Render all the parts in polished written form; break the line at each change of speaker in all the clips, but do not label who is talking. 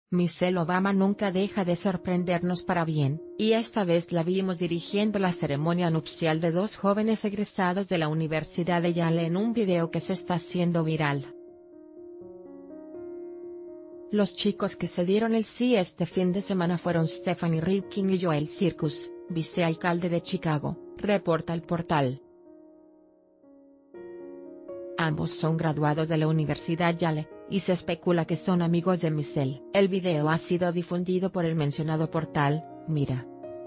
Michelle Obama nunca deja de sorprendernos para bien, y esta vez la vimos dirigiendo la ceremonia nupcial de dos jóvenes egresados de la Universidad de Yale en un video que se está haciendo viral. Los chicos que se dieron el sí este fin de semana fueron Stephanie Ripken y Joel Circus, vicealcalde de Chicago, reporta el portal. Ambos son graduados de la Universidad Yale, y se especula que son amigos de Michelle. El video ha sido difundido por el mencionado portal, Mira.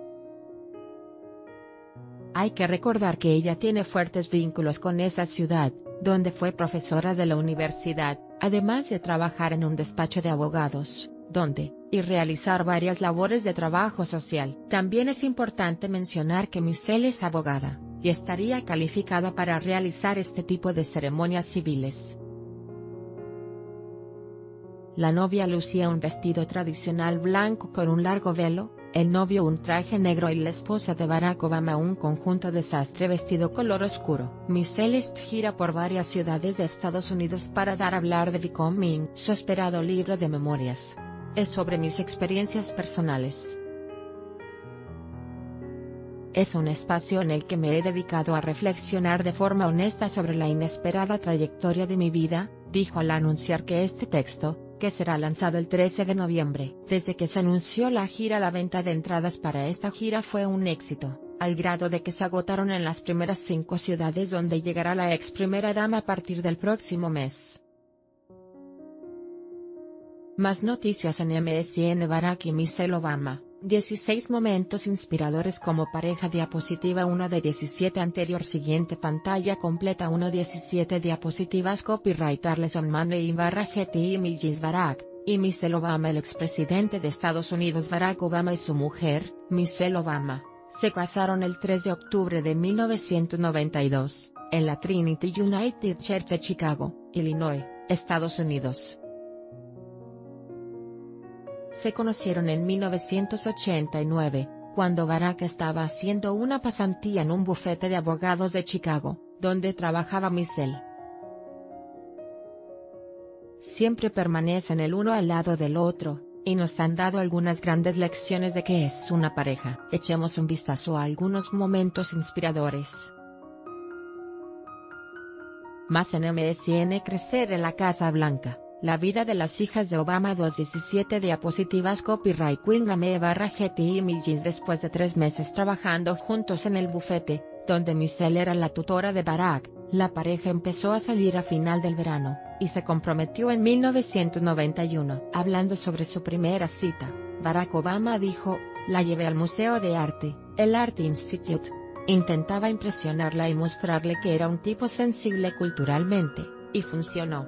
Hay que recordar que ella tiene fuertes vínculos con esa ciudad, donde fue profesora de la universidad, además de trabajar en un despacho de abogados, y realizar varias labores de trabajo social. También es importante mencionar que Michelle es abogada, y estaría calificada para realizar este tipo de ceremonias civiles. La novia lucía un vestido tradicional blanco con un largo velo, el novio un traje negro y la esposa de Barack Obama un conjunto de sastre vestido color oscuro. Michelle gira por varias ciudades de Estados Unidos para dar a hablar de Becoming, su esperado libro de memorias. Es sobre mis experiencias personales. Es un espacio en el que me he dedicado a reflexionar de forma honesta sobre la inesperada trayectoria de mi vida, dijo al anunciar que este texto, que será lanzado el 13 de noviembre. Desde que se anunció la gira, la venta de entradas para esta gira fue un éxito, al grado de que se agotaron en las primeras 5 ciudades donde llegará la ex primera dama a partir del próximo mes. Más noticias en MSN. Barack y Michelle Obama, 16 momentos inspiradores como pareja. Diapositiva 1 de 17 anterior. Siguiente pantalla completa. 1:17 diapositivas. Copyright Arleson Manley /Getty Images. Barack y Michelle Obama. El expresidente de Estados Unidos Barack Obama y su mujer, Michelle Obama, se casaron el 3 de octubre de 1992, en la Trinity United Church de Chicago, Illinois, Estados Unidos. Se conocieron en 1989, cuando Barack estaba haciendo una pasantía en un bufete de abogados de Chicago, donde trabajaba Michelle. Siempre permanecen el uno al lado del otro, y nos han dado algunas grandes lecciones de qué es una pareja. Echemos un vistazo a algunos momentos inspiradores. Más en MSN. Crecer en la Casa Blanca. La vida de las hijas de Obama. 2:17 diapositivas. Copyright Queen Lame /Getty Images. Después de 3 meses trabajando juntos en el bufete, donde Michelle era la tutora de Barack, la pareja empezó a salir a final del verano, y se comprometió en 1991. Hablando sobre su primera cita, Barack Obama dijo: "La llevé al Museo de Arte, el Art Institute. Intentaba impresionarla y mostrarle que era un tipo sensible culturalmente, y funcionó".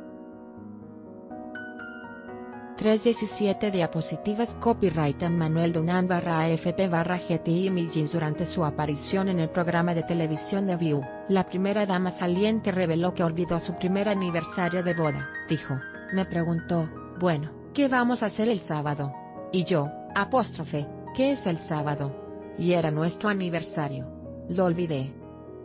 3:17 diapositivas. Copyright Manuel Dunant /AFP /Getty Images. Durante su aparición en el programa de televisión The View, la primera dama saliente reveló que olvidó su primer aniversario de boda. Dijo: "Me preguntó, bueno, ¿qué vamos a hacer el sábado? Y yo, ¿qué es el sábado? Y era nuestro aniversario. Lo olvidé".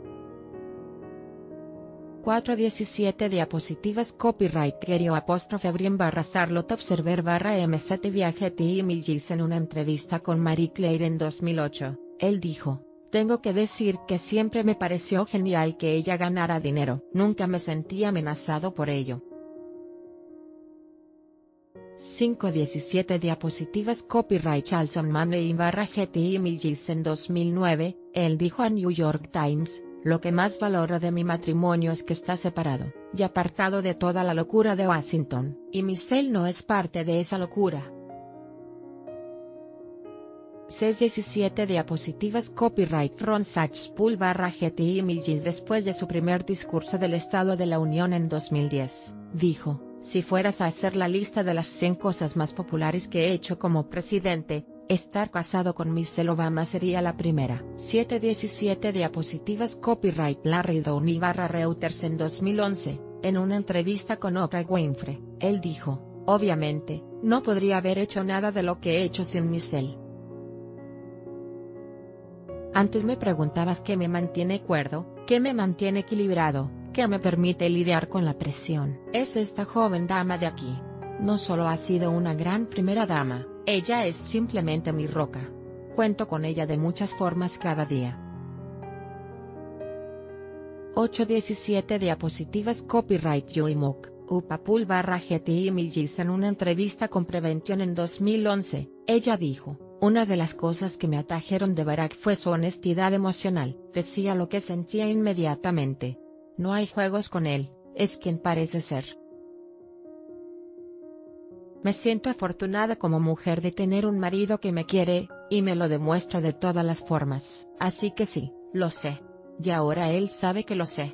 4:17 diapositivas. Copyright Gerio /Brien /Charlotte Observer /MZ Getty Images. En una entrevista con Marie Claire en 2008, él dijo: "Tengo que decir que siempre me pareció genial que ella ganara dinero. Nunca me sentí amenazado por ello". 5:17 diapositivas. Copyright Charlson Manley /Getty Images. En 2009, él dijo a New York Times: "Lo que más valoro de mi matrimonio es que está separado, y apartado de toda la locura de Washington". Y Michelle no es parte de esa locura. 6:17 diapositivas. Copyright Ron Sachs-Pool /Getty Images. Después de su primer discurso del Estado de la Unión en 2010, dijo: "Si fueras a hacer la lista de las 100 cosas más populares que he hecho como presidente, estar casado con Michelle Obama sería la primera". 7:17 diapositivas. Copyright Larry Downey /Reuters. En 2011, en una entrevista con Oprah Winfrey, él dijo: "Obviamente, no podría haber hecho nada de lo que he hecho sin Michelle. Antes me preguntabas qué me mantiene cuerdo, qué me mantiene equilibrado, qué me permite lidiar con la presión. Es esta joven dama de aquí. No solo ha sido una gran primera dama, ella es simplemente mi roca. Cuento con ella de muchas formas cada día. 8:17 diapositivas Copyright Joy Mock, Upapul/GTI Millis. En una entrevista con Prevention en 2011, ella dijo: una de las cosas que me atrajeron de Barack fue su honestidad emocional, decía lo que sentía inmediatamente. No hay juegos con él, es quien parece ser. Me siento afortunada como mujer de tener un marido que me quiere, y me lo demuestra de todas las formas. Así que sí, lo sé. Y ahora él sabe que lo sé.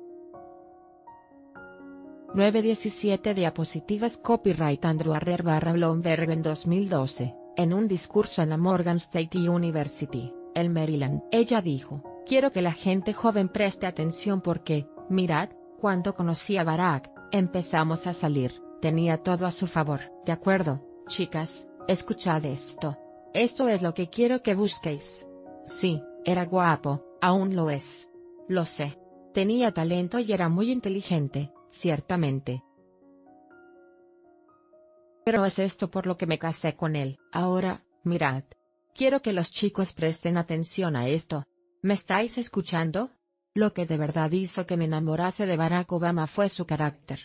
9:17 diapositivas Copyright Andrew Arrer/Blomberg. En 2012, en un discurso en la Morgan State University, en Maryland, ella dijo: quiero que la gente joven preste atención porque, mirad, cuando conocí a Barack, empezamos a salir, tenía todo a su favor. De acuerdo, chicas, escuchad esto. Esto es lo que quiero que busquéis. Sí, era guapo, aún lo es. Lo sé. Tenía talento y era muy inteligente, ciertamente. Pero es esto por lo que me casé con él. Ahora, mirad. Quiero que los chicos presten atención a esto. ¿Me estáis escuchando? Lo que de verdad hizo que me enamorase de Barack Obama fue su carácter.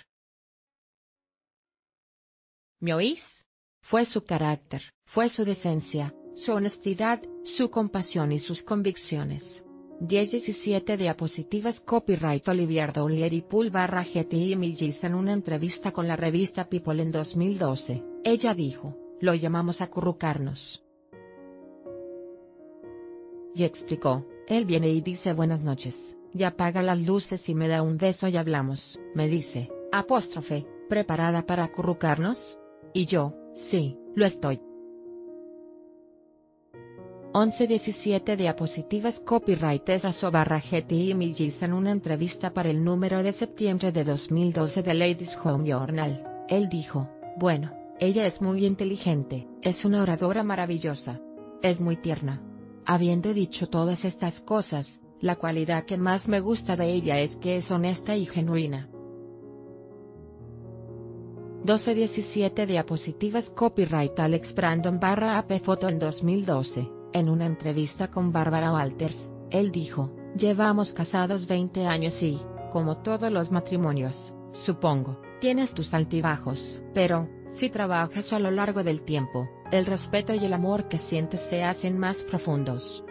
¿Me oís? Fue su carácter, fue su decencia, su honestidad, su compasión y sus convicciones. 10:17 diapositivas Copyright Olivier Doulier/GTI Millis. En una entrevista con la revista People en 2012, ella dijo: lo llamamos acurrucarnos. Y explicó: él viene y dice buenas noches, y apaga las luces y me da un beso y hablamos. Me dice, ¿preparada para acurrucarnos? Y yo, sí, lo estoy. 11:17 diapositivas Copyright Esaso/GTI Millis. En una entrevista para el número de septiembre de 2012 de Ladies Home Journal, él dijo: bueno, ella es muy inteligente, es una oradora maravillosa. Es muy tierna. Habiendo dicho todas estas cosas, la cualidad que más me gusta de ella es que es honesta y genuina. 12:17 diapositivas Copyright Alex Brandon/AP Foto. En 2012, en una entrevista con Barbara Walters, él dijo: llevamos casados 20 años y, como todos los matrimonios, supongo, tienes tus altibajos, pero, si trabajas a lo largo del tiempo, el respeto y el amor que sientes se hacen más profundos.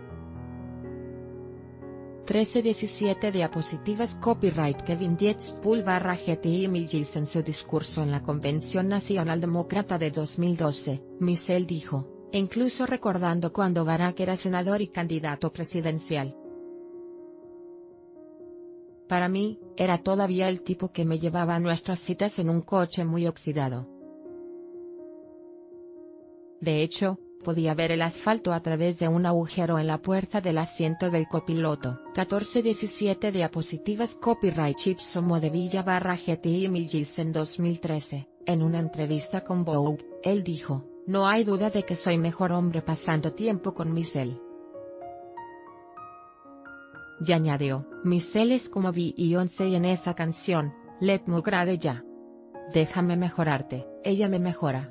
13:17 diapositivas Copyright Kevin Dietzpool/GTI Millis. En su discurso en la Convención Nacional Demócrata de 2012, Michelle dijo, incluso recordando cuando Barack era senador y candidato presidencial. Para mí, era todavía el tipo que me llevaba a nuestras citas en un coche muy oxidado. De hecho, podía ver el asfalto a través de un agujero en la puerta del asiento del copiloto. 14:17 diapositivas Copyright Chipson Modevilla/GTI Millis. En 2013, en una entrevista con Vogue, él dijo: no hay duda de que soy mejor hombre pasando tiempo con Michelle. Y añadió: Michelle es como Beyoncé en esa canción, Let Me Grade Ya. Déjame mejorarte, ella me mejora.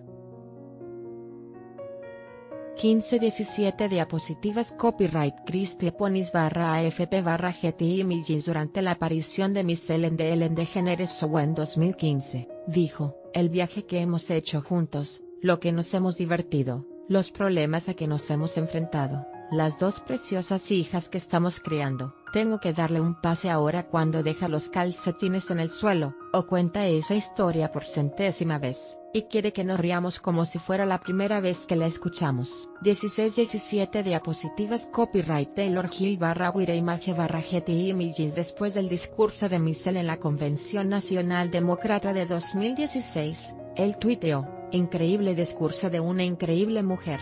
15:17 diapositivas Copyright Chris Kleponis/AFP/GTI Millis. Durante la aparición de Michelle en The Ellen DeGeneres Show en 2015, dijo: el viaje que hemos hecho juntos, lo que nos hemos divertido, los problemas a que nos hemos enfrentado, las dos preciosas hijas que estamos criando. Tengo que darle un pase ahora cuando deja los calcetines en el suelo, o cuenta esa historia por centésima vez, y quiere que nos riamos como si fuera la primera vez que la escuchamos. 16:17 diapositivas Copyright Taylor Hill/Wireimage/GTI Millis. Después del discurso de Michelle en la Convención Nacional Demócrata de 2016, él tuiteó: increíble discurso de una increíble mujer.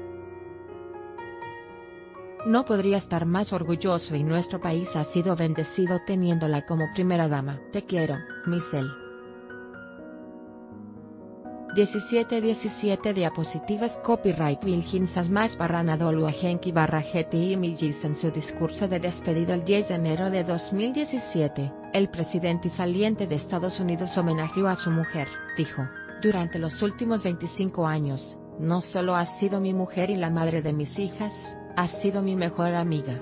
No podría estar más orgulloso y nuestro país ha sido bendecido teniéndola como primera dama. Te quiero, Michelle. 17:17 diapositivas Copyright Wilkinsas/Barranadolu/GTI Millis. En su discurso de despedida el 10 de enero de 2017, el presidente saliente de Estados Unidos homenajeó a su mujer. Dijo: Durante los últimos 25 años, no solo has sido mi mujer y la madre de mis hijas, has sido mi mejor amiga.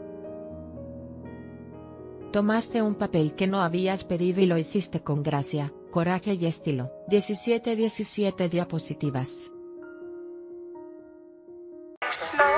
Tomaste un papel que no habías pedido y lo hiciste con gracia, coraje y estilo. 17 diapositivas.